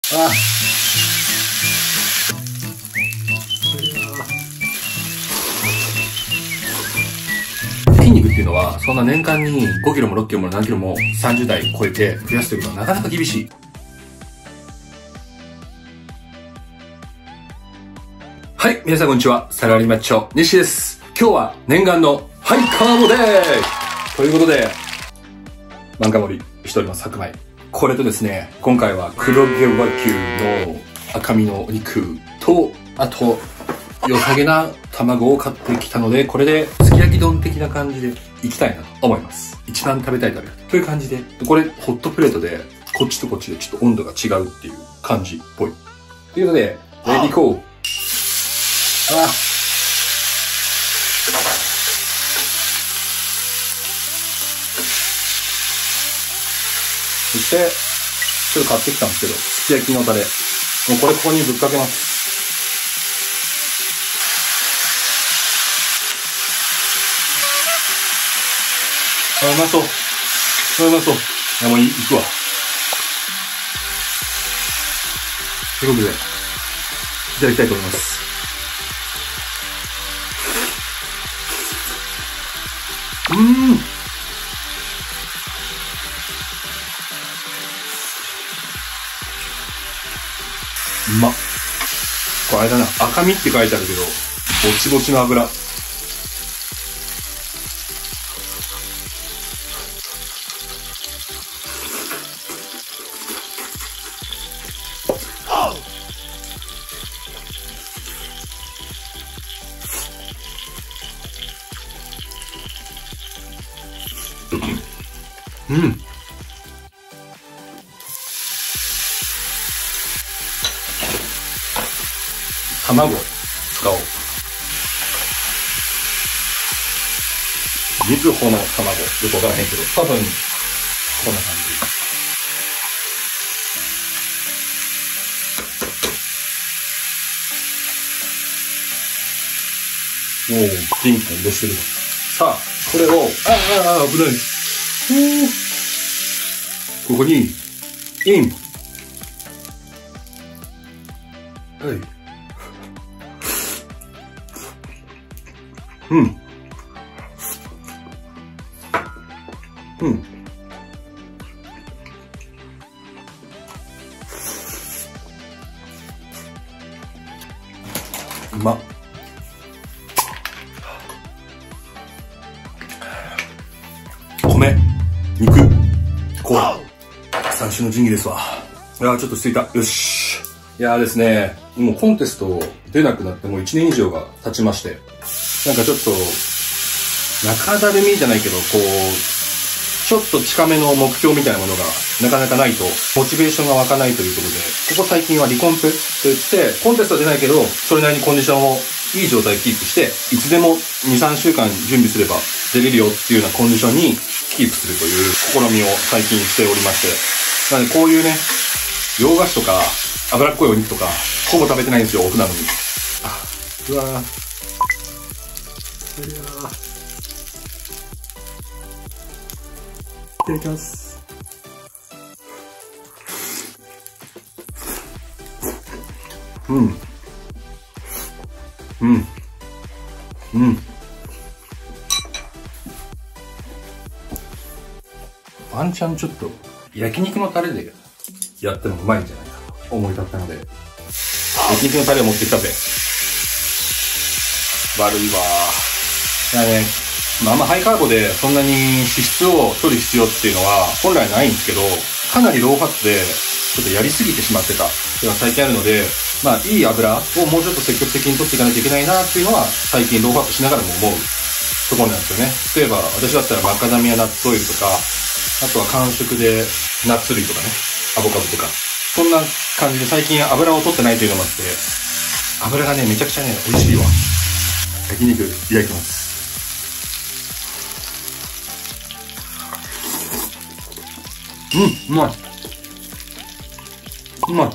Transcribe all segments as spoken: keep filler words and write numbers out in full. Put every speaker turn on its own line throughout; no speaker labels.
あ筋肉っていうのはそんな年間にごキロもろっキロも何キロもさんじゅう代超えて増やすということはなかなか厳しい。はい、皆さんこんにちは。サラリーマッチョ西です。今日は念願のハイカーボデーということで漫画盛りしております。白米これとですね、今回は黒毛和牛の赤身のお肉と、あと良さげな卵を買ってきたので、これですき焼き丼的な感じでいきたいなと思います。一番食べたい食べ方という感じで、これホットプレートでこっちとこっちでちょっと温度が違うっていう感じっぽいということで、レディーゴー。あそして、ちょっと買ってきたんですけど、すき焼きのタレ。もうこれここにぶっかけます。あ、うまそう。あ、うまそう。いや、もうい、いくわ。ということで、いただきたいと思います。うーん。うまっ。これあれだな、赤身って書いてあるけど、ぼちぼちの油。うん。卵使おう。みずほの卵。よくわからへんけど、多分、こんな感じ。おー、ピンクの色してるわ。さあ、これを、ああ、危ない。ここに、イン。はい。うん。うん。うまっ。米、肉、コーラ、三種の神器ですわ。いやー、ちょっとついた。よし。いやーですね、もうコンテスト出なくなってもういちねん以上が経ちまして、なんかちょっと、中だるみじゃないけど、こう、ちょっと近めの目標みたいなものがなかなかないと、モチベーションが湧かないということで、ここ最近はリコンプと言って、コンテストは出ないけど、それなりにコンディションをいい状態キープして、いつでもに、さんしゅうかん準備すれば出れるよっていうようなコンディションにキープするという試みを最近しておりまして、なのでこういうね、洋菓子とか、脂っこいお肉とか、ほぼ食べてないんですよ、オフなのに。あ、うわぁ。いやー。いただきます。うん。うん。うん。ワンチャンちょっと、焼肉のタレでやってもうまいんじゃないかと思い立ったので、焼肉のタレを持ってきたぜ。悪いわー。いやね、まあ、あんまハイカーボでそんなに脂質を取る必要っていうのは本来ないんですけど、かなりローファットでちょっとやりすぎてしまってたっていうのが最近あるので、まあいい油をもうちょっと積極的に取っていかないといけないなっていうのは最近ローファットしながらも思うところなんですよね。例えば私だったらマカダミアナッツオイルとか、あとは間食でナッツ類とかね、アボカドとか、そんな感じで最近油を取ってないというのもあって、油がね、めちゃくちゃね、美味しいわ。焼肉いただきます。うん、うまい。うまい。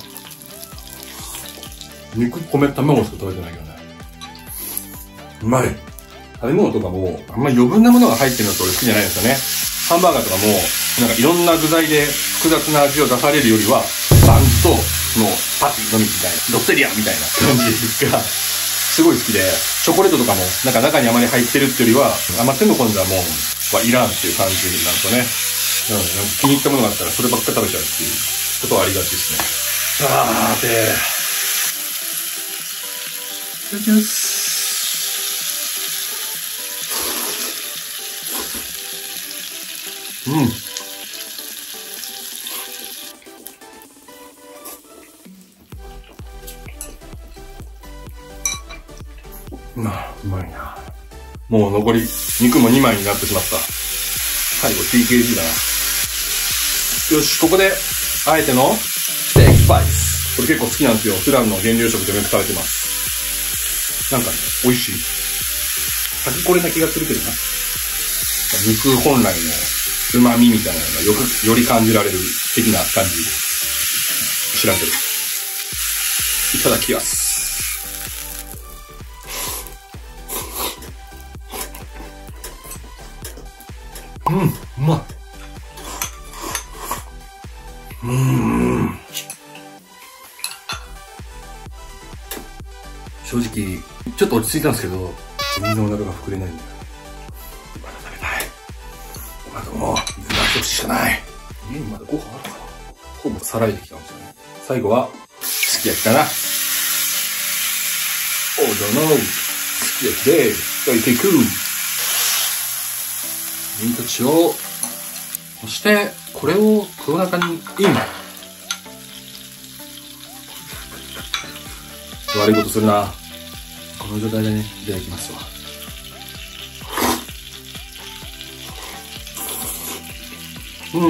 肉、米、卵しか食べてないけどね。うまい。食べ物とかも、あんまり余分なものが入ってるのって俺好きじゃないんですよね。ハンバーガーとかも、なんかいろんな具材で複雑な味を出されるよりは、バンズとのパティのみみたいな、ロッテリアみたいな感じが、すごい好きで、チョコレートとかも、なんか中にあまり入ってるっていうよりは、あんま手の込んだもんはいらんっていう感じになるとね、うん、なんか気に入ったものがあったらそればっか食べちゃうっていうことはありがちですね。さーて、いただきます。うん。まあ、うまいな。もう残り、肉もにまいになってしまった。最後 ティーケージー だな。よし、ここで、あえての、ステーキスパイス。これ結構好きなんですよ。普段の原料食でもよく食べてます。なんかね、美味しい。先これな気がするけどな。肉本来の旨味みたいなのがよく、より感じられる的な感じ。知らんけど。いただきます。うん、うまい。うーん。正直、ちょっと落ち着いたんですけど、全然お腹が膨れないんだよ。まだ食べたい。まだもう、水が一口しかない。家にまだご飯あるかな。ほぼさらいできたんですよね。最後は、すき焼きかな。おー、どうも。すき焼きで、焼いていく。ミントチを、そして、これをこの中にイン。悪いことするな。この状態でね、いただきますわ。うん。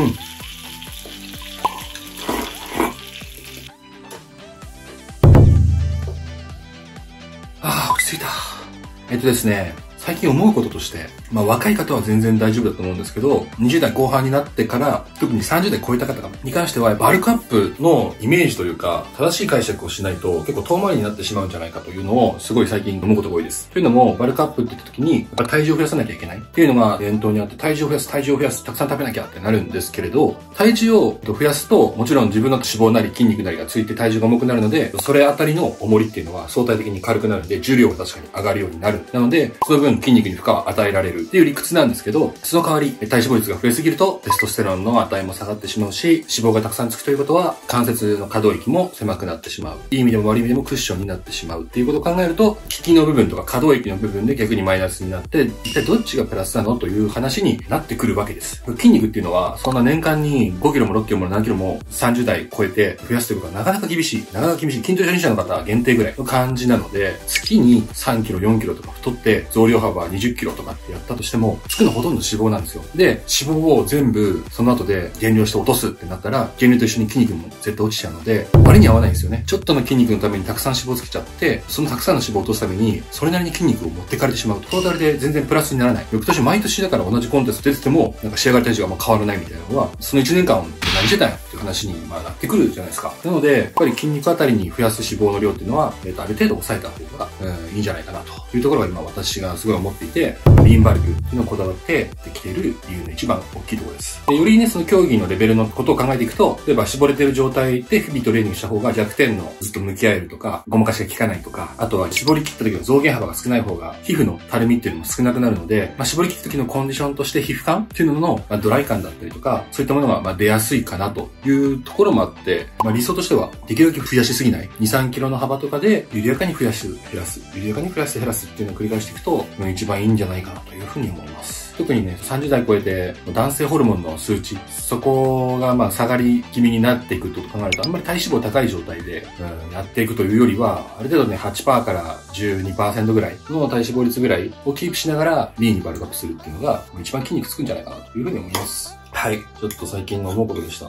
ああ、落ち着いた。えっとですね、最近思うこととして、まあ若い方は全然大丈夫だと思うんですけど、にじゅう代後半になってから、特にさんじゅう代超えた方に関しては、バルクアップのイメージというか、正しい解釈をしないと結構遠回りになってしまうんじゃないかというのを、すごい最近思うことが多いです。というのも、バルクアップって言った時に、やっぱ体重を増やさなきゃいけないっていうのが念頭にあって、体重を増やす、体重を増やす、たくさん食べなきゃってなるんですけれど、体重を増やすと、もちろん自分の脂肪なり筋肉なりがついて体重が重くなるので、それあたりの重りっていうのは相対的に軽くなるので、重量が確かに上がるようになる。なので、その分筋肉に負荷を与えられるっていう理屈なんですけど、その代わり体脂肪率が増えすぎるとテストステロンの値も下がってしまうし、脂肪がたくさんつくということは関節の可動域も狭くなってしまう。いい意味でも悪い意味でもクッションになってしまうっていうことを考えると、効きの部分とか可動域の部分で逆にマイナスになって、一体どっちがプラスなのという話になってくるわけです。筋肉っていうのは、そんな年間にごキロもろっキロもななキロもさんじゅう代超えて増やすということはなかなか厳しい。なかなか厳しい。筋トレ初心者の方は限定ぐらいの感じなので、月にさんキロ、よんキロとか太って増量幅にじゅっキロとかってやったとしても、つくのほとんど脂肪なんですよ。で、脂肪を全部その後で減量して落とすってなったら、減量と一緒に筋肉も絶対落ちちゃうので、割に合わないんですよね。ちょっとの筋肉のためにたくさん脂肪をつけちゃって、そのたくさんの脂肪を落とすために、それなりに筋肉を持ってかれてしまうと、トータルで全然プラスにならない。翌年毎年だから同じコンテスト出てても、なんか仕上がり体重があんま変わらないみたいなのは、そのいちねんかん何してたんやっていう話にまあなってくるじゃないですか。なので、やっぱり筋肉あたりに増やす脂肪の量っていうのは、えっと、ある程度抑えた方が、うん、いいんじゃないかなというところが今私がすごい思っていて、リーンバルクっていうのをこだわってできている理由の一番大きいところです。でよりね、その競技のレベルのことを考えていくと、例えば絞れてる状態で日々トレーニングした方が弱点のずっと向き合えるとか、ごまかしが効かないとか、あとは絞り切った時の増減幅が少ない方が皮膚のたるみっていうのも少なくなるので、まあ、絞り切った時のコンディションとして皮膚感っていうのの、まあ、ドライ感だったりとか、そういったものがまあ出やすいかなというところもあって、まあ、理想としてはできるだけ増やしすぎない。に、さんキロの幅とかで緩やかに増やす、減らす、緩やかに増やして減らすっていうのを繰り返していくと、一番いいんじゃないかなというふうに思います。特にね、さんじゅう代超えて男性ホルモンの数値、そこがまあ下がり気味になっていくと考えると、あんまり体脂肪高い状態で、うん、やっていくというよりは、ある程度ね、はちパーセント から じゅうにパーセント ぐらいの体脂肪率ぐらいをキープしながら、リーンにバルクアップするっていうのが、一番筋肉つくんじゃないかなというふうに思います。はい。ちょっと最近の思うことでした。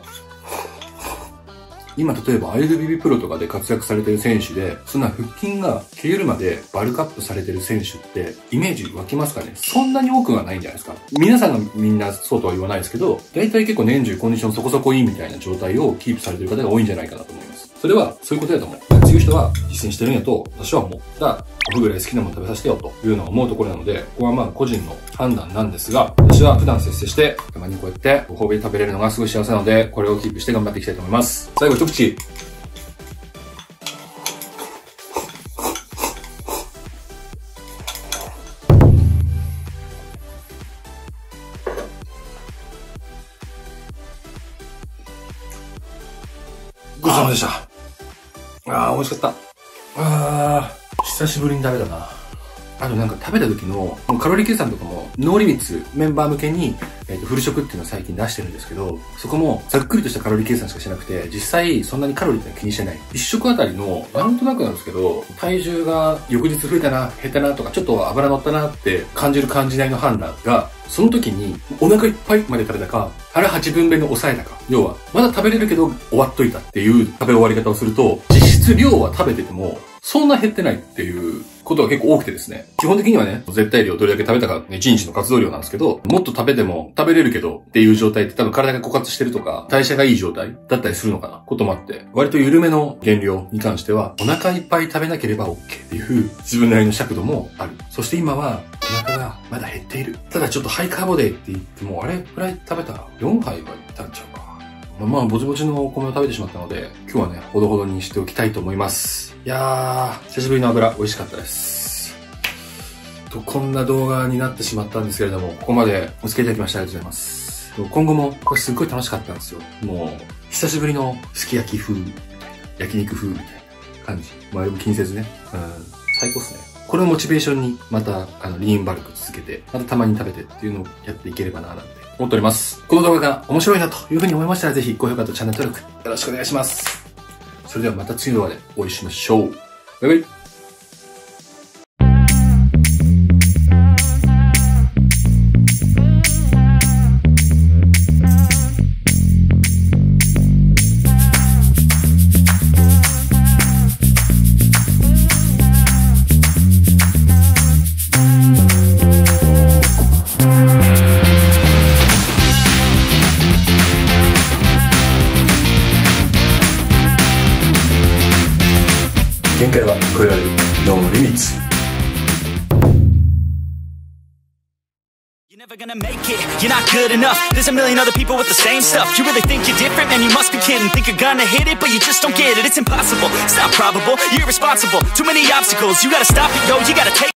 今例えば アイエルビービー プロとかで活躍されてる選手で、そんな腹筋が消えるまでバルクアップされてる選手ってイメージ湧きますかね？そんなに多くはないんじゃないですか。皆さんがみんなそうとは言わないですけど、大体結構年中コンディションそこそこいいみたいな状態をキープされてる方が多いんじゃないかなと思います。それはそういうことだと思う。強い人は実践してるんやと私は思う。だから僕ぐらい好きなもの食べさせてよというのは思うところなので、ここはまあ個人の判断なんですが、私は普段節制してたまにこうやってご褒美で食べれるのがすごい幸せなので、これをキープして頑張っていきたいと思います。最後一口。 様でした。あー、美味しかった。あー、久しぶりに食べたな。あとなんか食べた時のカロリー計算とかもノーリミッツメンバー向けに、えー、とフル食っていうのを最近出してるんですけど、そこもざっくりとしたカロリー計算しかしなくて、実際そんなにカロリーってのは気にしてない。一食あたりのなんとなくなんですけど、体重が翌日増えたな減ったなとか、ちょっと油乗ったなって感じる感じないの判断が、その時にお腹いっぱいまで食べたか、腹はちぶんめの抑えたか、要はまだ食べれるけど終わっといたっていう食べ終わり方をすると、実質量は食べててもそんな減ってないっていうことが結構多くてですね。基本的にはね、絶対量どれだけ食べたかいちにちの活動量なんですけど、もっと食べても食べれるけどっていう状態って多分体が枯渇してるとか、代謝がいい状態だったりするのかなこともあって、割と緩めの減量に関しては、お腹いっぱい食べなければ OK っていう自分なりの尺度もある。そして今はお腹がまだ減っている。ただちょっとハイカーボデーって言っても、あれくらい食べたらよんはいはいったんちゃうか。まあ、ぼちぼちのお米を食べてしまったので、今日はね、ほどほどにしておきたいと思います。いやー、久しぶりの油、美味しかったです。と、こんな動画になってしまったんですけれども、ここまでお付き合いいただきましてありがとうございます。今後も、これすっごい楽しかったんですよ。もう、久しぶりのすき焼き風、焼肉風みたいな感じ。周りも気にせずね。うん、最高っすね。これをモチベーションに、また、あの、リーンバルク続けて、またたまに食べてっていうのをやっていければな、なんて思っております。この動画が面白いなというふうに思いましたら、ぜひ高評価とチャンネル登録よろしくお願いします。それではまた次の動画でお会いしましょう。バイバイ。限界は超えられる。ノーリミッツ。
You're never gonna make it, you're not good enough. There's a million other people with the same stuff. You really think you're different, man, you must be kidding. Think you're gonna hit it, but you just don't get it. It's impossible, it's not probable, you're irresponsible. Too many obstacles, you gotta stop it, yo, you gotta take